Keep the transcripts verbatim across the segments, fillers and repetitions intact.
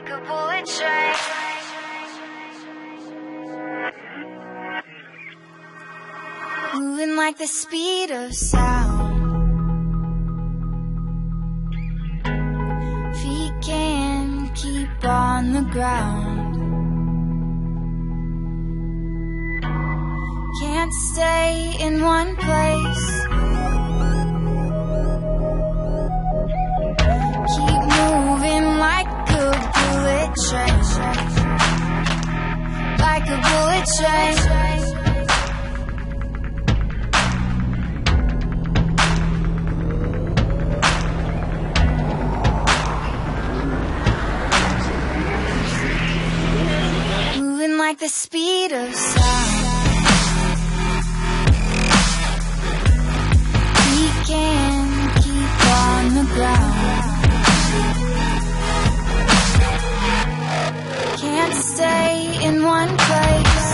like a bullet train. Moving like the speed of sound. Feet can't keep on the ground. Can't stay in one place. Keep moving like a bullet train. Like a bullet train. Like the speed of sound. We can keep on the ground. Can't stay in one place.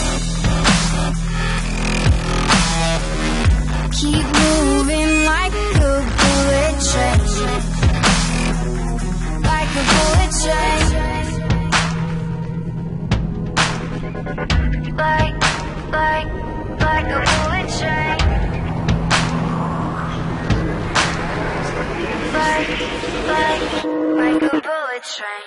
Keep moving like a bullet train. Like a bullet train. Like, like, like a bullet train. Like, like, like a bullet train.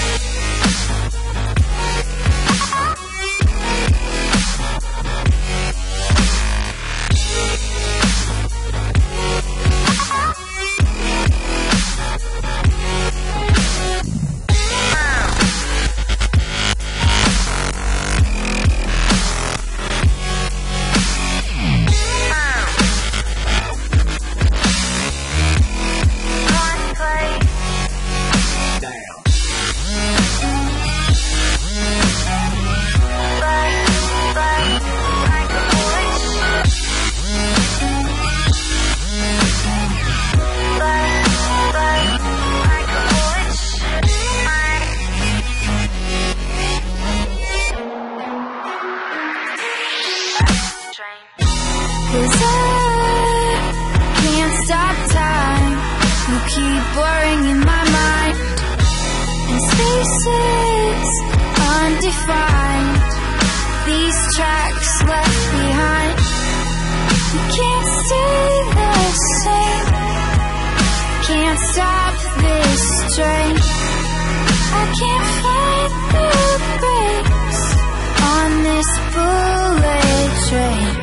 Cause I can't stop time. You keep blurring in my mind. And spaces undefined. These tracks left behind. You can't stay the same. Can't stop this train. I can't find the brakes on this bullet train.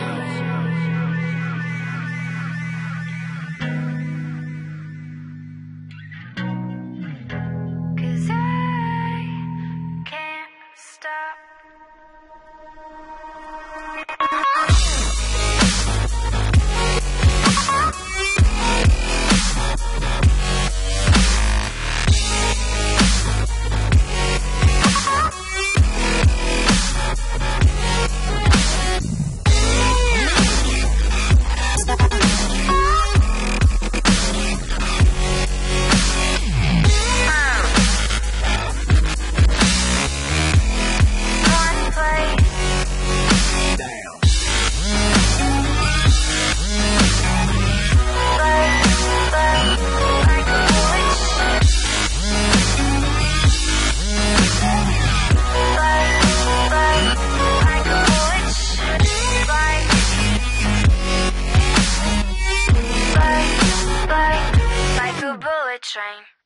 Train.